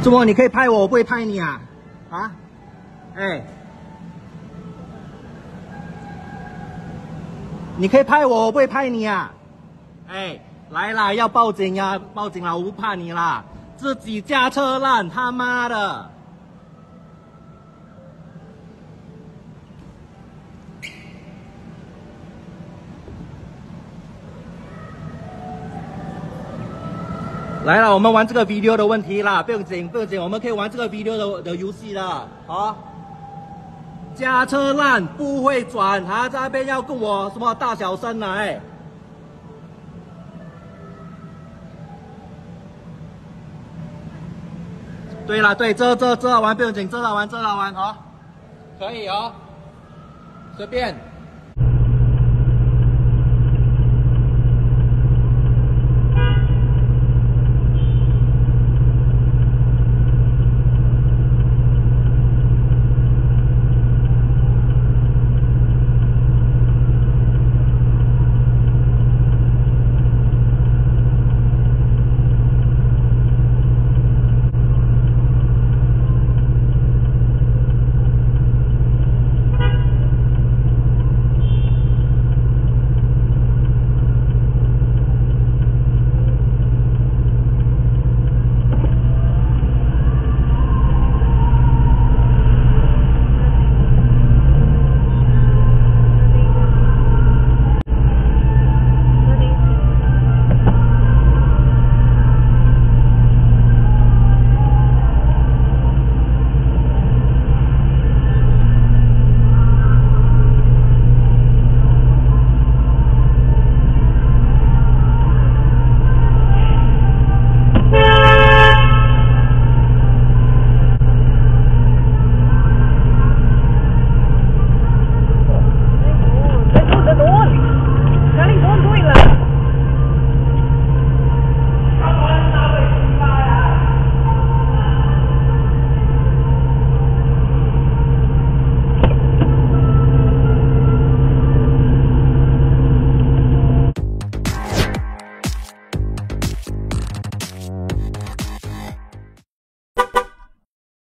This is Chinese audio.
怎么你可以拍我，我不会拍你啊？啊？哎，你可以拍我，我不会拍你啊？哎，来啦，要报警呀！报警啦，我不怕你啦，自己驾车烂，他妈的！来了，我们玩这个 video 的问题啦，不用紧，不用紧，我们可以玩这个 video 的游戏了，好。驾车烂不会转，他在那边要跟我什么大小声了，哎。对了，对，这好玩，不用紧，这好玩，好，可以哦，随便。